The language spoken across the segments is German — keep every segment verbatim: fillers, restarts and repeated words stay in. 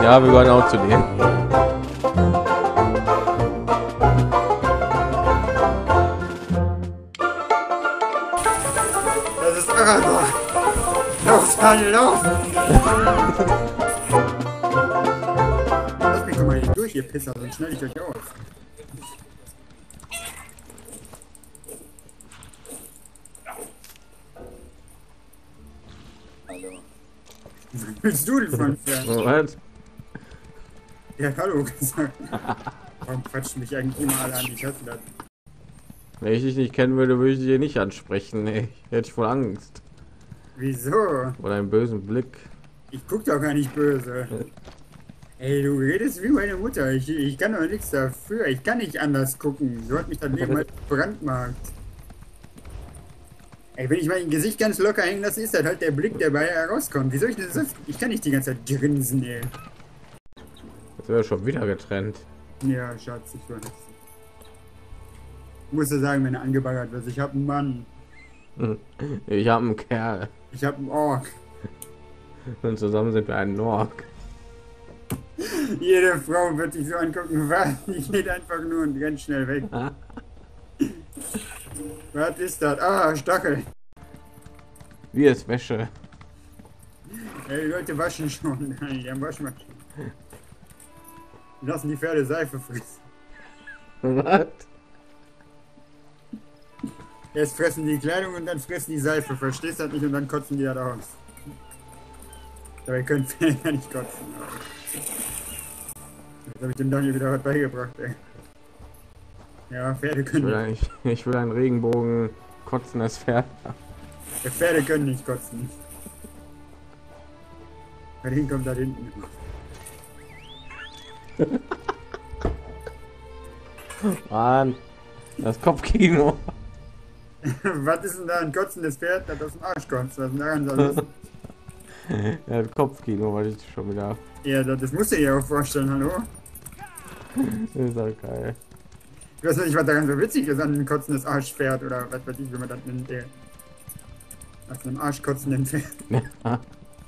Ja, wir gehören auch zu denen. Das ist Aragorn. Lauf, Daniel, lauf! Lass mich doch mal hier durch, ihr Pisser, sonst schnell ich euch aus. Hallo. Was willst du denn von fern? Moment. Ja, hallo gesagt. Warum quatschen mich eigentlich immer alle an? Ich hasse das. Wenn ich dich nicht kennen würde, würde ich dich hier nicht ansprechen. Nee, hätte ich voll Angst. Wieso? Oder einen bösen Blick. Ich guck doch gar nicht böse. Ey, du redest wie meine Mutter. Ich, ich kann doch nichts dafür. Ich kann nicht anders gucken. So hat mich das Leben halt brandmarkt. Ey, wenn ich mein Gesicht ganz locker hängen lasse, ist das halt der Blick, der bei herauskommt. Wie soll ich denn das? Ich kann nicht die ganze Zeit grinsen, ey. Jetzt wäre schon wieder getrennt. Ja, Schatz, ich weiß. Ich musste sagen, wenn er angebaggert wird. Ich hab einen Mann. Ich habe einen Kerl. Ich hab einen Ork. Und zusammen sind wir ein Nork. Jede Frau wird sich so angucken, was? Ich geht einfach nur und ganz schnell weg. Was ist das? Ah, Stachel. Wie ist Wäsche? Ey, die Leute waschen schon. Die haben Waschmaschinen. Die lassen die Pferde Seife fressen. Was? Erst fressen die Kleidung und dann fressen die Seife. Verstehst du das nicht? Und dann kotzen die halt aus. Dabei können Pferde ja nicht kotzen. Jetzt habe ich dem Daniel wieder was beigebracht, ey. Ja, Pferde Ich können will, nicht. ein, ich will einen Regenbogen kotzen als Pferd. Ja, Pferde können nicht kotzen. Bei denen kommt da hinten. Mann, das Kopfkino. Was ist denn da ein kotzendes Pferd, das aus dem Arsch kotzt? Was ist denn daran so lustig? Ja, das Kopfkino, weil ich schon wieder. Ja, das, das musst du dir auch vorstellen, hallo? Ist halt geil. Ich weiß nicht, was daran so witzig ist an ein kotzendes Arschpferd oder was weiß ich, wie man das nennt. Ey. Auf einem arschkotzenden Pferd. Was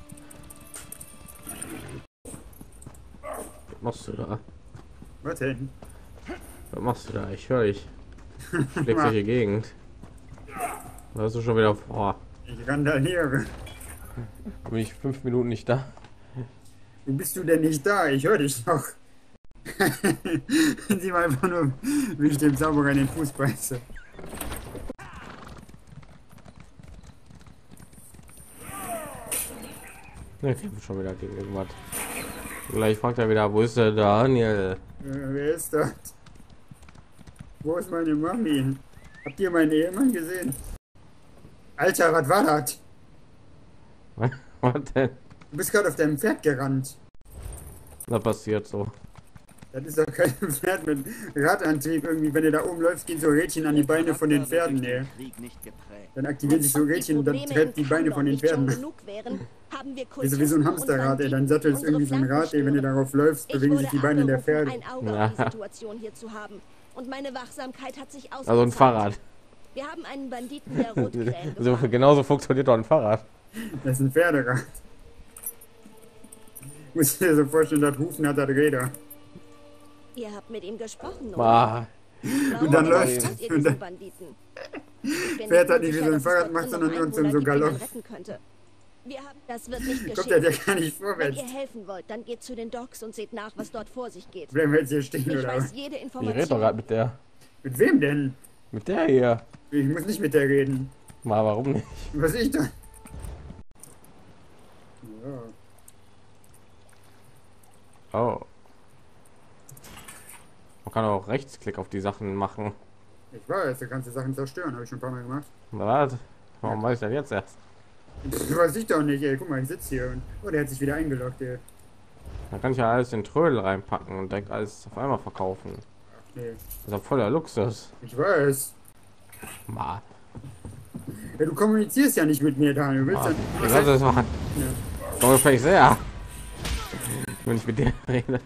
machst du da? Was denn? Was machst du da? Ich höre dich. Schlägt durch die Gegend. Da hast du schon wieder vor. Ich randaliere. Bin ich fünf Minuten nicht da? Wo bist du denn nicht da? Ich höre dich doch. Sieh mal einfach nur, wie ich dem Zauberer in den Fuß beiße. Ne, ich kämpfe schon wieder gegen irgendwas. Gleich fragt er wieder, wo ist der Daniel? Äh, wer ist das? Wo ist meine Mami? Habt ihr meinen Ehemann gesehen? Alter, was war das? Was denn? Du bist gerade auf deinem Pferd gerannt. Was passiert so? Das ist doch kein Pferd mit Radantrieb. Irgendwie, wenn du da oben läufst, gehen so Rädchen an die Beine von den Pferden. Nee. Dann aktivieren sich so Rädchen und dann trägt die Beine von den Pferden. Das ist wie so ein Hamsterrad, ey. Dein Sattel ist irgendwie so ein Rad, ey. Wenn du darauf läufst, bewegen sich die Beine der Pferde. Ja. Und meine Wachsamkeit hat sich ausgezahlt. Also ein Fahrrad. Wir haben einen Banditen der Rotkrähen So, gefangen. genauso funktioniert doch ein Fahrrad. Das ist ein Pferderad. Muss ich dir so vorstellen, das Hufen hat das Räder. Ihr habt mit ihm gesprochen, oder? Ah, Warum Und dann belastet läuft- ihr und diesen dann- Banditen? Ich bin Pferd nicht hat nicht wie sicher, so ein dass es Fahrrad dort macht, drin sondern noch nur so Einwohner so gibt, die man Galopp. retten könnte. Wir haben, das wird nicht Kommt der geschehen. ja gar nicht Wenn vorwärts. ihr helfen wollt, dann geht zu den Docks und seht nach, was dort vor sich geht. Bleiben wir jetzt hier stehen, Ich oder weiß was? jede ich rede doch gerade Information. mit der. Mit wem denn? Mit der hier. Ich muss nicht mit der reden. Mal, warum nicht? Was ich da? Ja. Oh. Man kann auch Rechtsklick auf die Sachen machen. Ich weiß, da kannst du Sachen zerstören, habe ich schon ein paar Mal gemacht. Was? Warum weiß ich das jetzt erst? Pff, weiß ich doch nicht, ey. Guck mal, ich sitze hier und. Oh, der hat sich wieder eingeloggt, ey. Da kann ich ja alles in Trödel reinpacken und direkt alles auf einmal verkaufen. Nee, Das ist ja voller Luxus. ich weiß. Ma. Ja, du kommunizierst ja nicht mit mir, Daniel. Du willst Ma. ja. Ich weiß das mal. Ja. Komm vielleicht sehr. Wenn ich mit dir rede.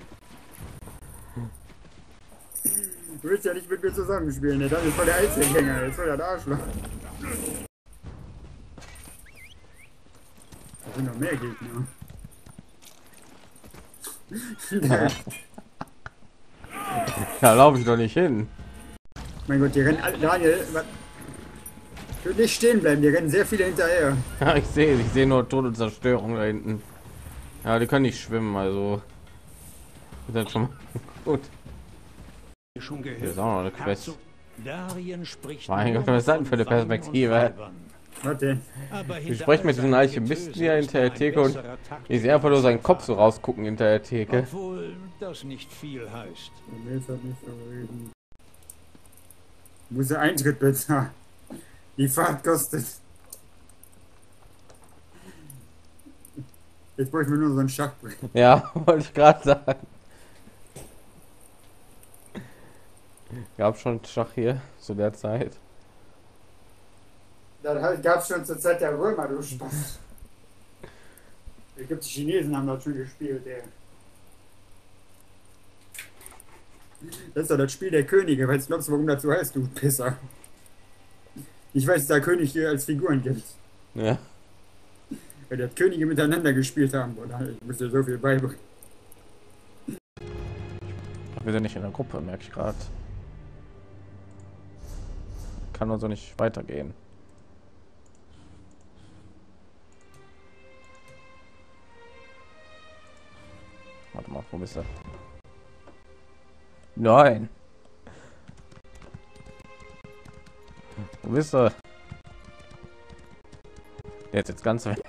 Du willst ja nicht mit mir zusammenspielen, ne? Dann ist voll der Einzelgänger, jetzt voll der Arschloch. Da sind noch mehr Gegner. Da laufe ich doch nicht hin. Mein Gott, die rennen alle. Daniel, was? Ich will nicht stehen bleiben, die rennen sehr viele hinterher. Ja, ich sehe, ich sehe nur Tod und Zerstörung da hinten. Ja, die können nicht schwimmen, also. Das ist schon mal gut. Schon gehört. Hier ist auch noch eine Quest. Darien spricht. Mein Gott, was ist das für eine Perspektive? Warte. Wir sprechen mit diesem Alchemisten hier hinter der Theke und ich sehe einfach nur seinen Kopf so rausgucken hinter der Theke. Obwohl das nicht viel heißt. Muss der Eintritt bezahlen. Die Fahrt kostet. Jetzt bräuchten wir nur so ein Schachbrett. Ja, wollte ich gerade sagen. Gab schon Schach hier zu der Zeit. Das gab es schon zur Zeit der Römer, du Spaß. Ich glaube, die Chinesen haben das schon gespielt, ey. Das ist doch das Spiel der Könige, weil jetzt glaubst du, warum das so heißt, du Pisser. Ich weiß, dass da König hier als Figuren gibt. Ja. Weil die Könige miteinander gespielt haben. Oder ich muss dir so viel beibringen. Wir sind nicht in der Gruppe, merke ich gerade. Kann also nicht weitergehen. Warte mal, wo bist du? Nein. Wo bist du? Der ist jetzt ganz weg.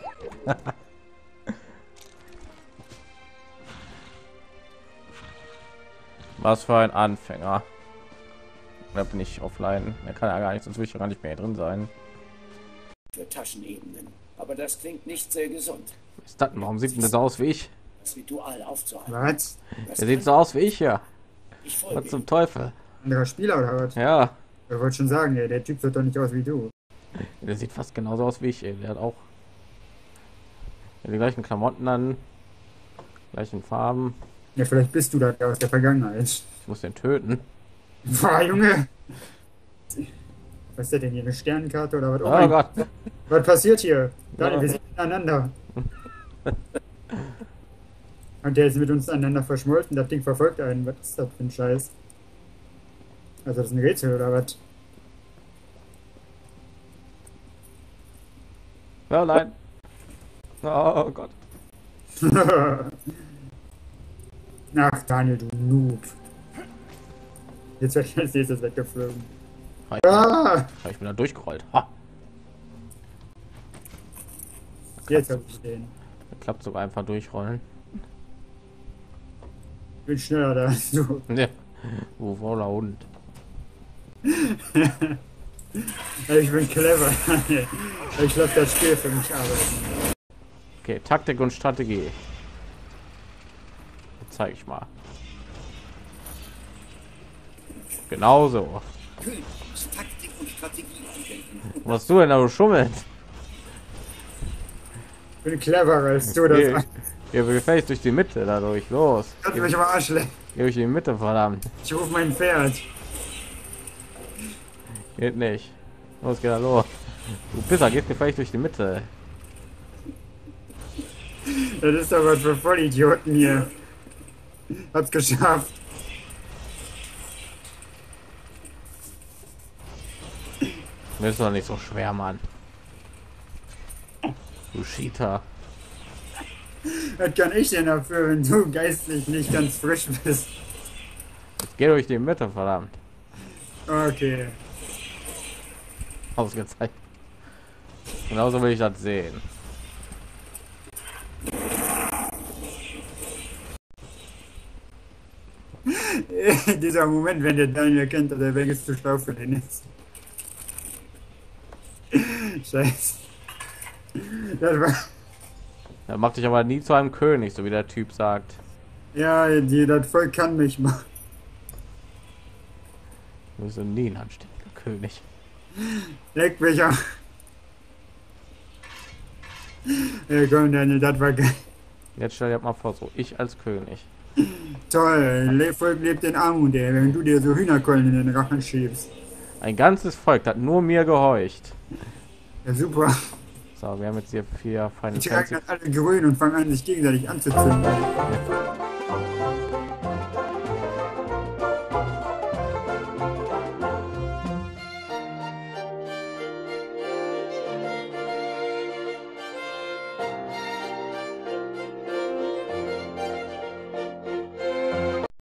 Was für ein Anfänger. Da bin ich offline. Er kann ja gar nicht, sonst will ich ja gar nicht mehr drin sein. Für Taschenebenen. Aber das klingt nicht sehr gesund. Ist das, warum sieht denn das aus wie ich? Das Ritual aufzuhalten. Was? Er sieht so aus wie ich, ja. Ich folge Was zum Teufel? Anderer Spieler oder was? Ja. Ich wollte schon sagen, ey, der Typ sieht doch nicht aus wie du. Der sieht fast genauso aus wie ich. Ey. Der hat auch die gleichen Klamotten an, gleichen Farben. Ja, vielleicht bist du da aus der Vergangenheit. Ich muss den töten. Boah, Junge! Was ist das denn hier? Eine Sternenkarte oder was? Oh, Oh mein Gott. Gott. Was passiert hier? Da, Ja. wir sind miteinander. Und der ist mit uns aneinander verschmolzen. Das Ding verfolgt einen. Was ist das für ein Scheiß? Also das ist ein Rätsel oder was? Ja, nein. Oh Gott. Ach, Daniel, du Noob. Jetzt werde ich als nächstes weggeflogen. Ah, Ah! ich bin da durchgerollt. Ha. Jetzt habe ich den. Klappt sogar einfach durchrollen. Ich bin schneller da als du. Ja. Wo fauler Hund. Ich bin clever. Ich lasse das Spiel für mich arbeiten. Okay, Taktik und Strategie. Zeige ich mal. Genauso. Taktik und Strategie anwenden. Was hast du denn da, du schummelst? Ich bin cleverer als du das. Hier, hier gefällt durch die Mitte dadurch. Los. Kannst du mich am Arsch lecken? Geh durch die Mitte, verdammt. Ich rufe mein Pferd. Geht nicht. Los, geht da los. Du Pisser, geht gefällig durch die Mitte. Das ist doch was für Vollidioten hier. Hab's geschafft. Das ist doch nicht so schwer, Mann. Du Cheater. Was kann ich denn dafür, wenn du geistlich nicht ganz frisch bist? Jetzt geh durch die Mitte, verdammt. Okay. Ausgezeigt. Genauso will ich das sehen. Dieser Moment, wenn der Daniel kennt, dass der Weg ist zu schlau für den ist. Scheiße. Das war... Er macht dich aber nie zu einem König, so wie der Typ sagt. Ja, die, das Volk kann mich machen. Du bist nie ein anständiger König. Leck mich auch. Ja, komm, Daniel, das war geil. Jetzt stell dir mal vor, so ich als König. Toll, Le Volk lebt in Armut, ey, wenn du dir so Hühnerkeulen in den Rachen schiebst. Ein ganzes Volk hat nur mir gehorcht. Ja, super. So, wir haben jetzt hier vier Final Die tragen Fantasy. dann alle grün und fangen an, sich gegenseitig anzuzünden.